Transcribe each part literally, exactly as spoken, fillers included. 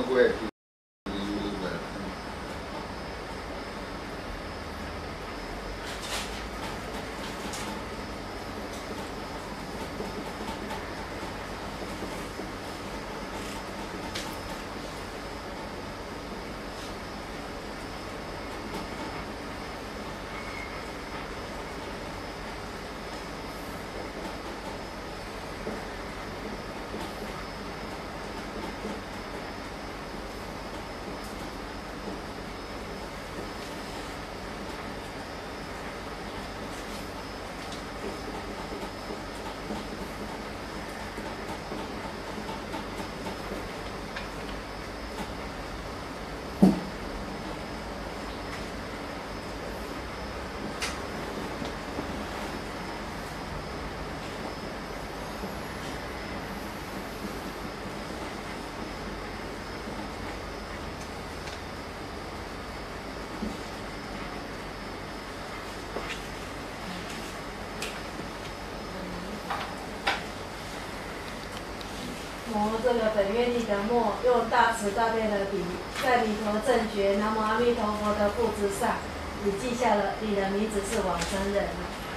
会。 磨这个本愿力的墨，用大慈大悲的笔，在弥陀正觉南无阿弥陀佛的簿子上，你记下了你的名字是往生人。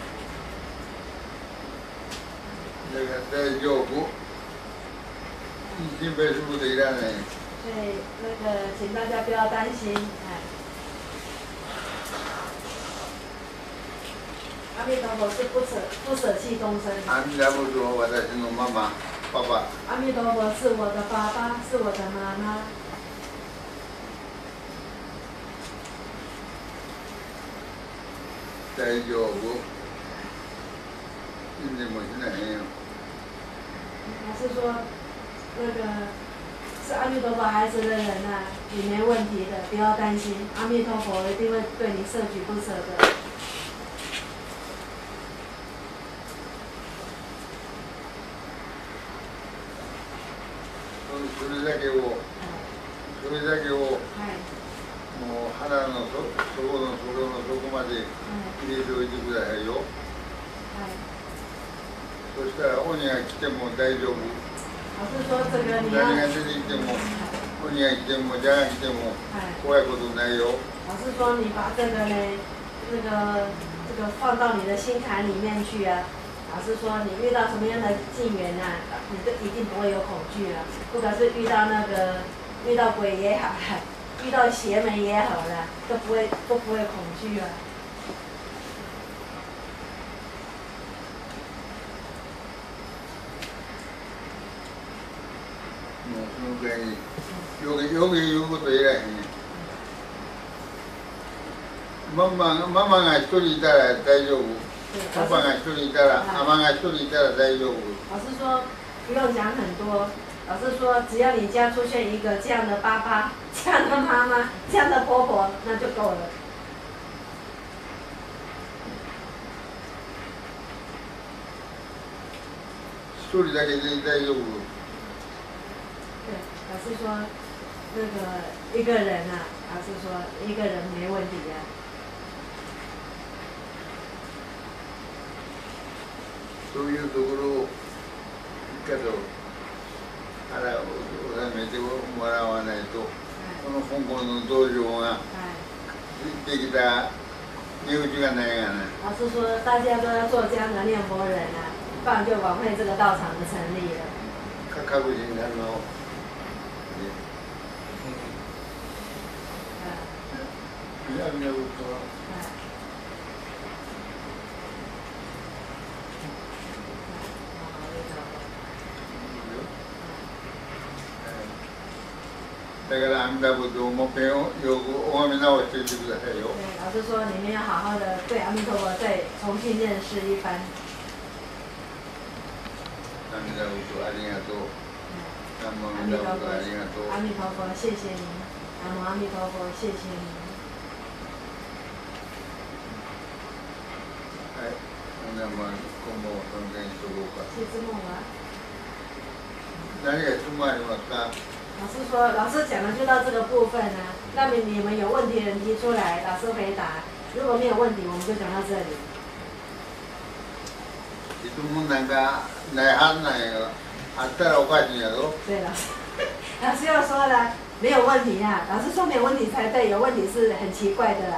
那个在右部，已经被书的让人。 所以那个，请大家不要担心，哎。阿弥陀佛是不舍不舍弃众生。 阿弥陀佛是我的心中妈妈。爸爸。 阿弥陀佛是我的爸爸，是我的妈妈。 在右部，现在没现在没有。 老师说，那个是阿弥陀佛孩子的人呐、啊，你没问题的，不要担心，阿弥陀佛一定会对你摄取不舍的。 それだけを、それだけを、もう腹のそそこのそこの底まで入れておいてくださいよ。そしたら鬼が来ても大丈夫。何が出てきても、鬼が来ても、蛇が来ても怖いことないよ。 老师说你把这个呢，这个这个放到你的心坎里面去啊。老师说，你遇到什么样的境缘啊，你都一定不会有恐惧了。不管是遇到那个遇到鬼也好，遇到邪门也好了，都不会都不会恐惧了。 もうそのくらいに、よくよく言うこと言えらへんね。ママママが一人いたら大丈夫。爸爸が一人いたら、妈妈が一人いたら大丈夫。 老师说不用讲很多，老师说只要你家出现一个这样的爸爸、这样的妈妈、这样的婆婆，那就够了。 一人だけで大丈夫。 对，老师说那个一个人啊，老师说一个人没问题呀、啊。 そういうところを一回と腹を収めてもらわないと、この香港の道場ができた値打ちがないがな。 老师说，大家都要做这样的念佛人啊，不然就枉费这个道场的成立了。 各人あの、南のことは。だから阿弥陀仏をもっぺんよく拝み直していってくださいよ。 对，老师说你们要好好的对阿弥陀佛再重新认识一番。 阿弥陀佛ありがとう。南無阿弥陀佛ありがとう。 阿弥陀佛，谢谢您。南无阿弥陀佛，谢谢您。 はい。ほんならまあ今後もその件にしとこうか。 谢之梦啊。 何が質問ありますか？ 老师说，老师讲的就到这个部分呢、啊。那么你们有问题的人提出来，老师回答。如果没有问题，我们就讲到这里。 質問なんかないはずなんやけど、あったらおかしいんやろ。 对，老师，老师又说了， 没有问题啊，老师说没有问题才对，有问题是很奇怪的啦。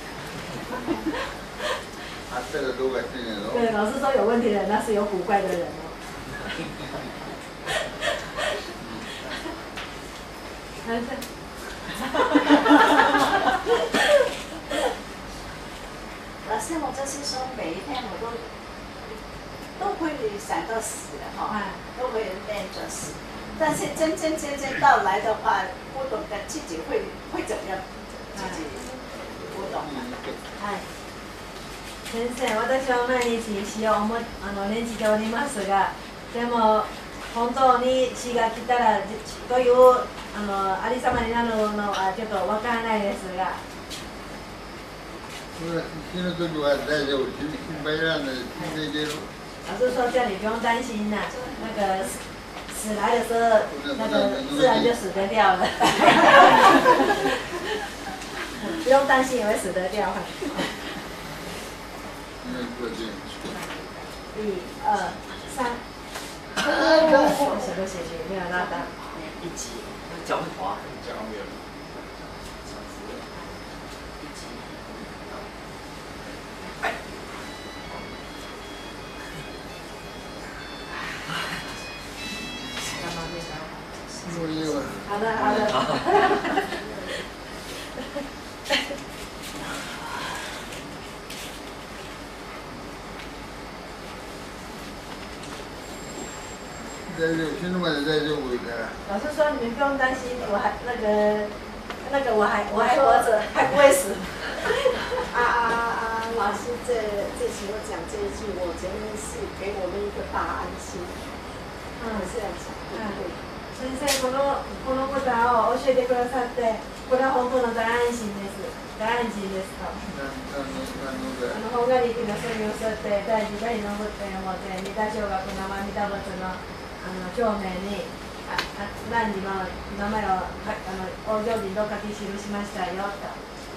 啊，这个都会这样咯。 对，老师说有问题的人，那是有古怪的人哦。还是。 老师，我就是说每一天我都都会想到死的哈，都会念着死。但是真真正正到来的话，不懂得自己会会怎么样，自己不懂。 はい。先生、私は毎日死を思あの念じておりますが、でも本当に死が来たらというあのありさまになるのはちょっとわからないですが。 死ぬ時は大丈夫、心配いらない、死んでいける。 老师说叫你不用担心呐、那个死来的时候，那个自然就死得掉了。不用担心，也会死得掉。一二三。我什么写的没有拉到。 一级，脚会滑。脚没有。 好的，好的。 大丈夫，死ぬまで大丈夫から。 老师说你们不用担心，我还那个那个我还我还活着，还不会死。 啊啊啊！老师这这时候讲这一句，我觉得是给我们一个大安心。嗯，这样讲对不对？ 先生、このこのことを教えてくださって、これは本当の大安心です。大安心ですと。あの本願力のそういうそうやって大事大事の仏を持って三田小学生御陀仏のあの正面にああ何時の名前をあの往生人と書き記しましたよと。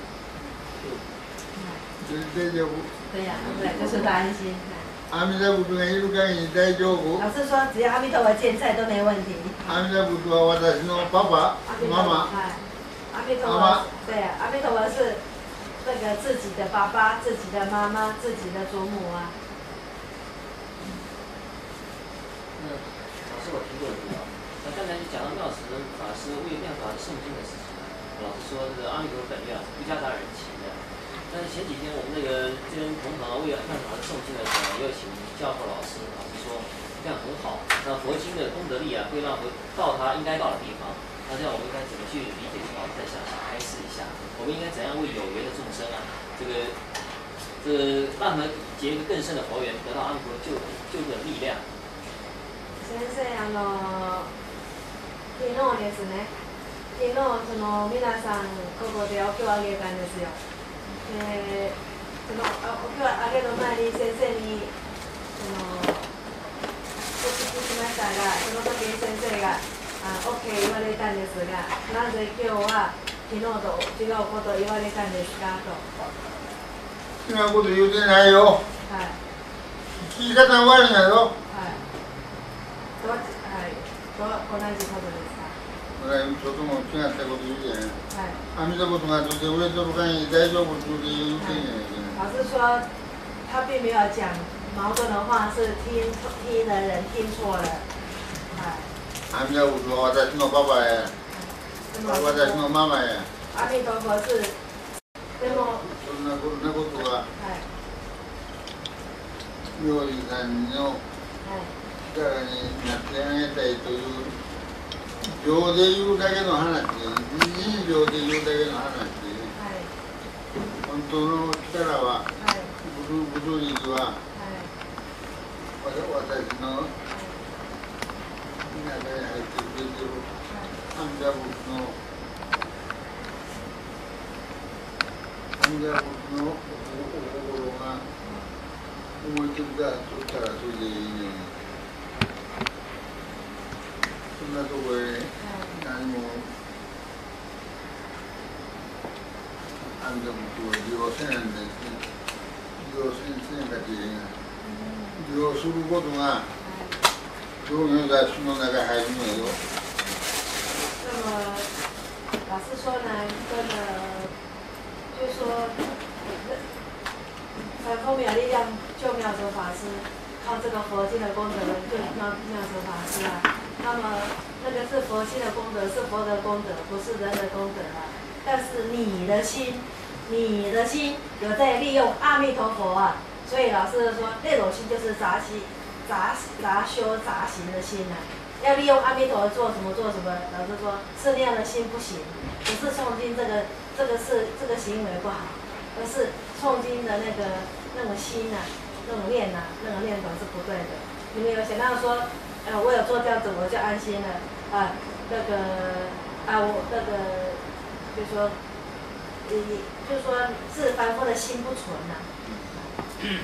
大丈夫。 对呀，对，就是大安心。 阿弥陀仏がいる限り大丈夫。 老师说，只要阿弥陀佛健在都没问题。 阿弥陀仏は私のパパ、ママ。 阿弥陀佛，对啊，阿弥陀佛是那个自己的爸爸、自己的妈妈、自己的祖母啊。 老师，我提过一个啊，那刚才讲到妙慈法师为妙法的诵经的事情，老师说这个阿弥陀本愿是不夹杂人情的。但是前几天我们那个跟同行为妙法的诵经的时候，又请教授老师，老师说这样很好，那佛经的功德力啊，会让佛到他应该到的地方。那这样我们应该怎么去理解？老师再详细开示一下，我们应该怎样为有缘的众生啊，这个这个让他们结一个更深的佛缘，得到阿弥陀救救助的力量。 先生、あの昨日ですね、昨日その皆さんここでお経をあげたんですよ。で、そのお経をあげる前に先生にそのお聞きしましたが、その時に先生があ OK 言われたんですが、なぜ今日は昨日と違うことを言われたんですかと。 違うこと言うてないよ。 はい。 聞き方悪いんやろ。 はい。と、はい。と同じことですか。 だからちょっとも違ったこと言うじゃない。 はい。 阿弥陀仏がどうせ売れとる限り大丈夫って言うてんやねん。 老师说，他并没有讲矛盾的话，是听听的人听错了。哎。 阿弥陀仏は私のパパや。私のママや。 阿弥陀佛是，でも。 そんなこんなことが。妙理さんの力になってあげたいという。情で言うだけの話、人情で言うだけの話、本当の力は、仏力は、私の中に入ってくれてる阿弥陀仏の阿弥陀仏のお心が思いついたとったらそれでいいね。そんなところへ何も阿弥陀仏を利用せなんですね。利用せんせんかという利用することが商業雑誌の中に入るのよ。 那么老师说呢，真的，就是说，反风有力量救妙哲法师，靠这个佛经的功德救妙妙哲法师啊。那么那个是佛经的功德，是佛的功德，不是人的功德啊。但是你的心，你的心有在利用阿弥陀佛啊，所以老师说那种心就是杂心、杂杂修杂行的心啊。要利用阿弥陀做什么做什么，老师说是那样的心不行，不是诵经这个这个是这个行为不好，而是诵经的那个那种心呐、啊，那种念呐、啊，那种念头是不对的。你们有想到说，呃，我有做这样子我就安心了啊，那个啊我那个就说，你就说是凡夫的心不纯呐、啊。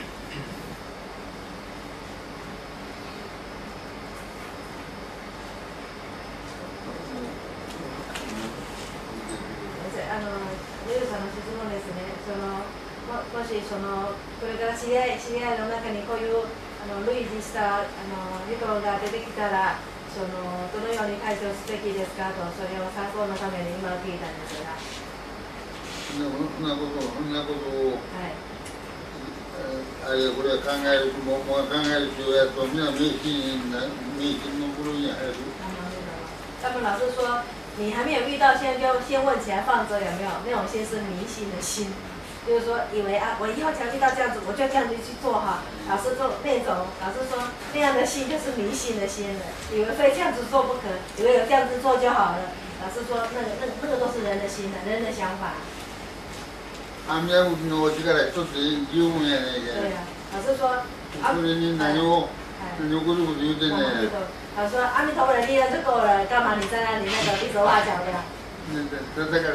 あのゆうさんの質問ですね。そのももしそのこれから知り合い知り合いの中にこういうあの類似したあの人が出てきたら、そのどのように対処すべきですかと、それを参考のために今聞いたんですが。 そんなことそんなことを、はい、あれこれ考えるももう考える必要やとみんな迷信な迷信の部類に入る。 他们老是说。你还没有遇到，先就先问起来放着有没有那种心是迷信的心，就是说以为啊，我以后只要遇到这样子，我就这样子去做哈。老师说那种，老师说那样的心就是迷信的心了，以为非这样子做不可，以为有这样子做就好了。老师说那个那个那个都是人的心的，人的想法。 阿弥陀佛のお力一つで十分やねんけど。 对呀、啊，老师说。 それに何を何をごちょごちょ言うてんねん。 他说阿弥陀佛的力量就够了，干嘛你在那里那个比手画脚的？ 这这个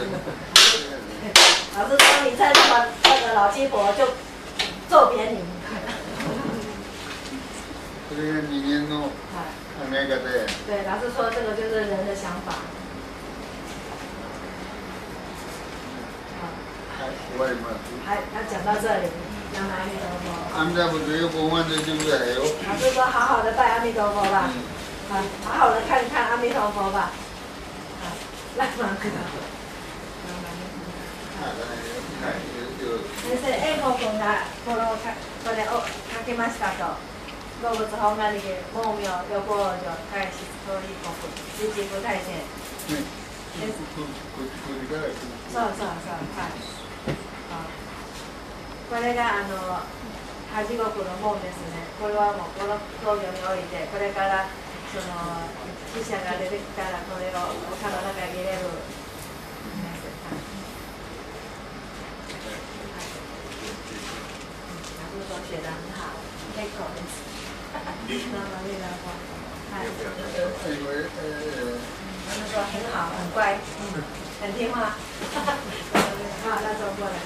老师说你在那么那个老鸡婆就揍扁你。 这个人間の考え方や。 对，老师说这个就是人的想法。 はい、終わります。 还要讲到这里。阿弥陀佛。 阿弥陀佛就有公安的就不还有。 老师说好好的拜阿弥陀佛吧，啊，好好的看看阿弥陀佛吧，啊，来嘛，这个。先生、英語君がこのこれを書きましたと、動物本願力、盲名、予防除、開始、ストーリー国、自治部大戦。そうそうそう、はい。これがあの恥地獄の門ですね。これはもうこの道場において、これからその死者が出てきたらこれを丘の中に入れる。老师说写得很好，开口的。那么那个话，哎，他们说很好，很乖，嗯，很听话。好，那走过来。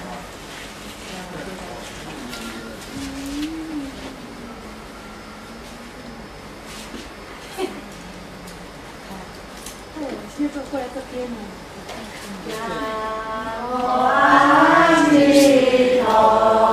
现在过来这边呢。南无阿弥陀